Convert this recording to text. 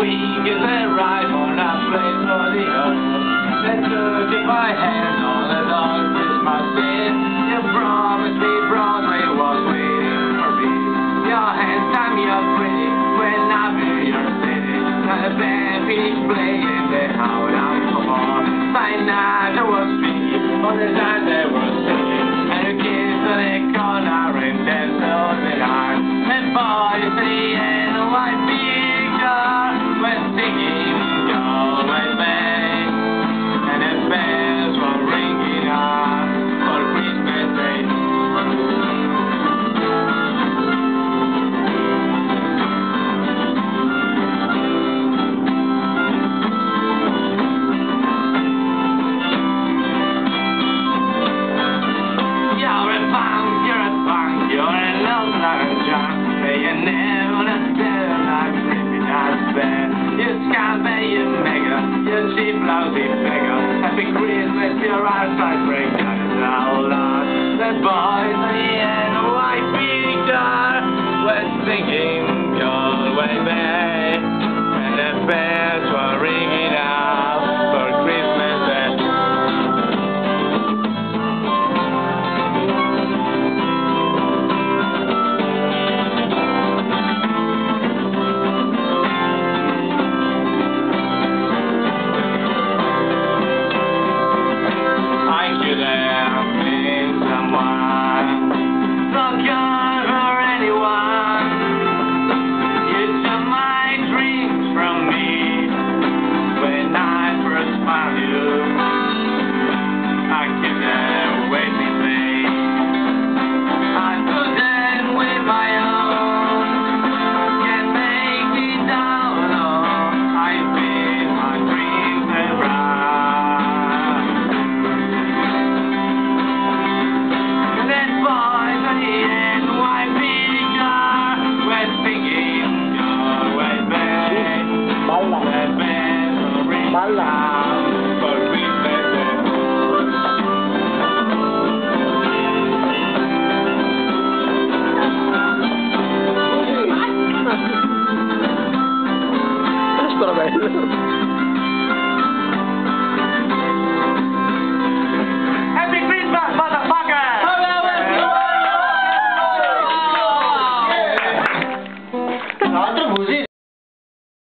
week is a ride on a place for the earth. Then took in my hand on a dark Christmas Eve. You promised me Broadway was waiting for me. Your hands tie me up pretty when I view your city. And the band finished playing, they howled out for more. By night I was speaking, on the night they were singing. And the kids on the corner and danced all the night. And boys at the end, a white picture went singing Galway Bay. And the bells were ringing out for Christmas Day. Lousy beggar, happy Christmas, your eyesight break down and all out. The boys at the end, a white picture, were singing Galway Bay, and the band